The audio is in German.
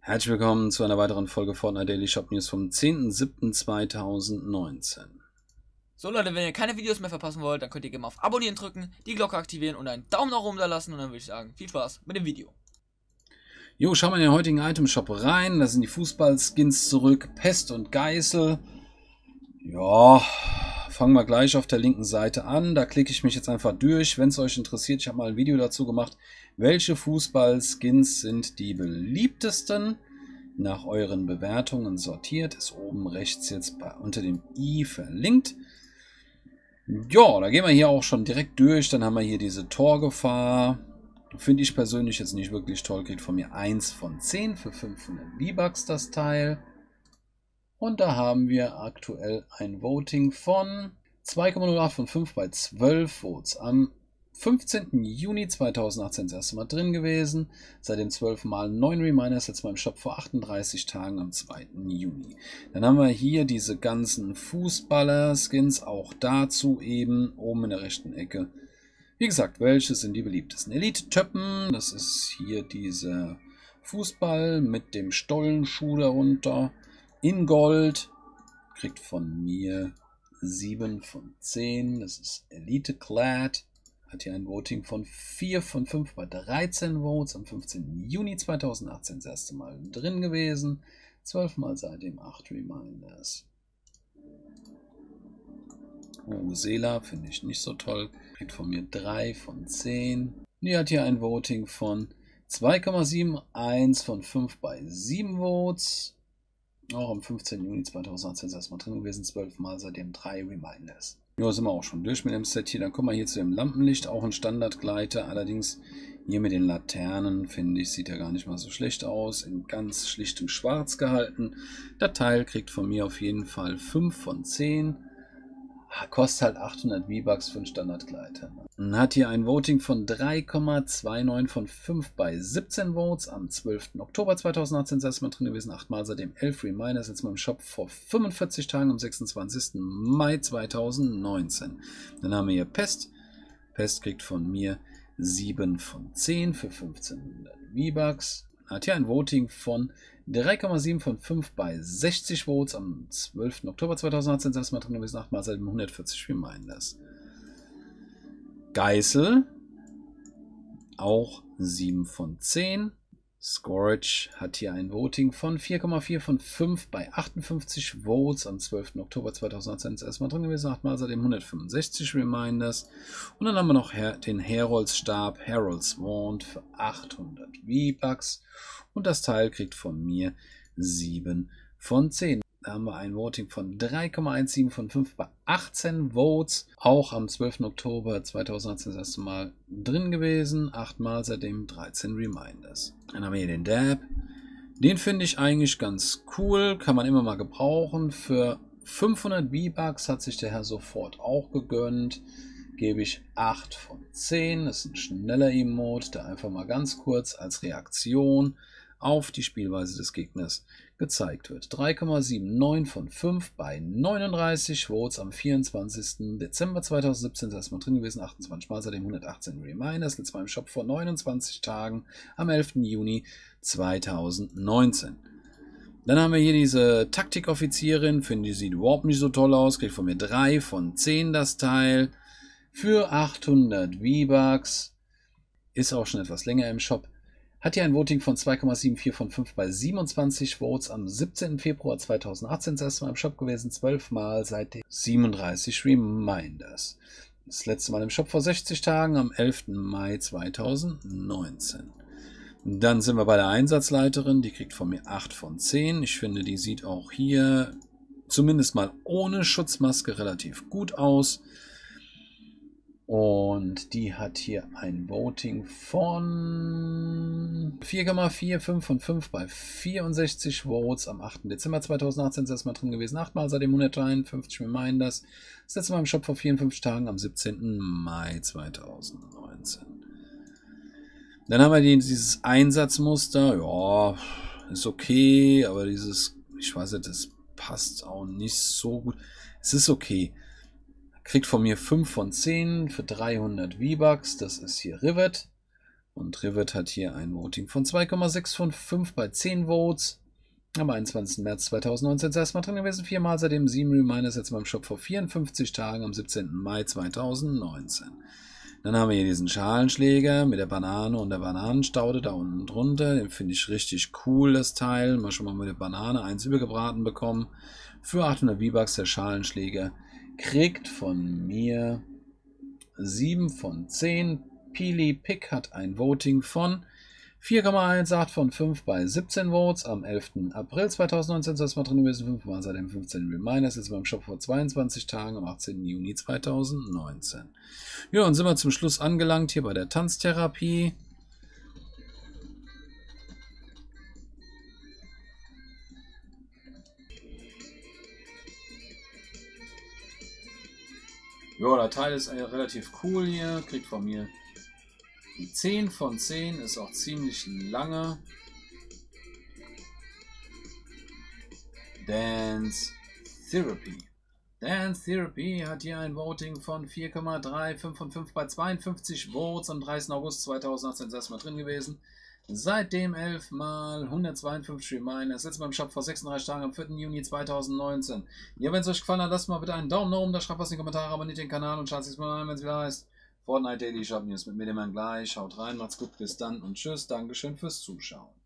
Herzlich willkommen zu einer weiteren Folge Fortnite Daily Shop News vom 10.07.2019. So Leute, wenn ihr keine Videos mehr verpassen wollt, dann könnt ihr gerne mal auf Abonnieren drücken, die Glocke aktivieren und einen Daumen nach oben da lassen. Und dann würde ich sagen, viel Spaß mit dem Video. Jo, schauen wir in den heutigen Item Shop rein. Da sind die Fußballskins zurück. Pest und Geißel. Ja, fangen wir gleich auf der linken Seite an. Da klicke ich mich jetzt einfach durch. Wenn es euch interessiert, ich habe mal ein Video dazu gemacht. Welche Fußballskins sind die beliebtesten? Nach euren Bewertungen sortiert. Ist oben rechts jetzt unter dem i verlinkt. Ja, da gehen wir hier auch schon direkt durch. Dann haben wir hier diese Torgefahr. Finde ich persönlich jetzt nicht wirklich toll. Kriegt von mir 1 von 10 für 500 V-Bucks das Teil. Und da haben wir aktuell ein Voting von 2,08 von 5 bei 12 Votes. Am 15. Juni 2018 das erste Mal drin gewesen. Seitdem 12 Mal 9 Reminders, jetzt mal im Shop vor 38 Tagen am 2. Juni. Dann haben wir hier diese ganzen Fußballer-Skins, auch dazu eben oben in der rechten Ecke. Wie gesagt, welche sind die beliebtesten? Elite-Töppen, das ist hier dieser Fußball mit dem Stollenschuh darunter. In Gold, kriegt von mir 7 von 10, das ist Elite-Clad. Hat hier ein Voting von 4 von 5 bei 13 Votes. Am 15. Juni 2018 das erste Mal drin gewesen. 12 Mal seitdem 8 Reminders. Sela finde ich nicht so toll. Kriegt von mir 3 von 10. Die hat hier ein Voting von 2,71 von 5 bei 7 Votes. Auch am 15. Juni 2018 ist erstmal drin gewesen. 12 Mal seitdem 3 Reminders. Ja, sind wir auch schon durch mit dem Set hier. Dann kommen wir hier zu dem Lampenlicht. Auch ein Standardgleiter. Allerdings hier mit den Laternen, finde ich, sieht ja gar nicht mal so schlecht aus. In ganz schlichtem Schwarz gehalten. Das Teil kriegt von mir auf jeden Fall 5 von 10. Kostet halt 800 V-Bucks für einen Standardgleiter. Und hat hier ein Voting von 3,29 von 5 bei 17 Votes. Am 12. Oktober 2018 ist erstmal drin gewesen. 8 Mal seitdem 11 Reminders. Jetzt mal im Shop vor 45 Tagen am 26. Mai 2019. Dann haben wir hier Pest. Pest kriegt von mir 7 von 10 für 1500 V-Bucks. Hat hier ein Voting von 3,7 von 5 bei 60 Votes. Am 12. Oktober 2018 ist erstmal drin gewesen. 8 Mal seit 140 Reminders. Geißel. Auch 7 von 10. Scourge hat hier ein Voting von 4,4 von 5 bei 58 Votes. Am 12. Oktober 2018 ist erstmal drin gewesen. 8 Mal seitdem 165 Reminders. Und dann haben wir noch den Heroldstab, Herolds Wand für 800 V-Bucks. Und das Teil kriegt von mir 7 von 10. Da haben wir ein Voting von 3,17 von 5 bei 18 Votes. Auch am 12. Oktober 2018 das erste Mal drin gewesen. 8 Mal seitdem 13 Reminders. Dann haben wir hier den Dab. Den finde ich eigentlich ganz cool. Kann man immer mal gebrauchen. Für 500 V-Bucks hat sich der Herr sofort auch gegönnt. Gebe ich 8 von 10. Das ist ein schneller Emote, der einfach mal ganz kurz als Reaktion auf die Spielweise des Gegners gezeigt wird. 3,79 von 5 bei 39 Votes am 24. Dezember 2017 ist erstmal drin gewesen. 28 Mal seitdem 118 Reminders. Letztes Mal im Shop vor 29 Tagen am 11. Juni 2019. Dann haben wir hier diese Taktikoffizierin. Finde ich, sieht überhaupt nicht so toll aus. Kriegt von mir 3 von 10 das Teil. Für 800 V-Bucks. Ist auch schon etwas länger im Shop. Hat hier ein Voting von 2,74 von 5 bei 27 Votes. Am 17. Februar 2018 das erste Mal im Shop gewesen. 12 Mal seitdem 37 Reminders. Das letzte Mal im Shop vor 60 Tagen am 11. Mai 2019. Dann sind wir bei der Einsatzleiterin. Die kriegt von mir 8 von 10. Ich finde, die sieht auch hier zumindest mal ohne Schutzmaske relativ gut aus. Und die hat hier ein Voting von 4,45 von 5 bei 64 Votes. Am 8. Dezember 2018 ist erstmal drin gewesen. 8 Mal seitdem 151 Reminders. Das letzte Mal im Shop vor 54 Tagen am 17. Mai 2019. Dann haben wir dieses Einsatzmuster. Ja, ist okay, aber dieses, ich weiß nicht, das passt auch nicht so gut. Es ist okay. Kriegt von mir 5 von 10 für 300 V-Bucks. Das ist hier Rivet. Und Rivet hat hier ein Voting von 2,6 von 5 bei 10 Votes. Am 21. März 2019 ist erstmal drin gewesen, 4-mal seitdem 7 Reminders jetzt beim Shop vor 54 Tagen am 17. Mai 2019. Dann haben wir hier diesen Schalenschläger mit der Banane und der Bananenstaude da unten drunter. Den finde ich richtig cool, das Teil. Mal schon mal mit der Banane eins übergebraten bekommen. Für 800 V-Bucks der Schalenschläger. Kriegt von mir 7 von 10. Pili Pick hat ein Voting von 4,18 von 5 bei 17 Votes. Am 11. April 2019 ist das mal drin gewesen. 5-mal seit dem 15. Reminders. Jetzt beim Shop vor 22 Tagen am 18. Juni 2019. Ja, und sind wir zum Schluss angelangt hier bei der Tanztherapie. Ja, der Teil ist relativ cool hier. Kriegt von mir die 10 von 10. Ist auch ziemlich lange. Dance Therapy. Dance Therapy hat hier ein Voting von 4,35 von 5 bei 52 Votes. Am 30. August 2018 ist erstmal drin gewesen. Seitdem 11 mal 152 Reminders. Jetzt beim Shop vor 36 Tagen am 4. Juni 2019. Ja, wenn es euch gefallen hat, lasst mal bitte einen Daumen nach oben da, schreibt was in die Kommentare, abonniert den Kanal und schaut sich mal an, wenn es wieder heißt Fortnite Daily Shop News mit mir immer gleich. Haut rein, macht's gut, bis dann und tschüss. Dankeschön fürs Zuschauen.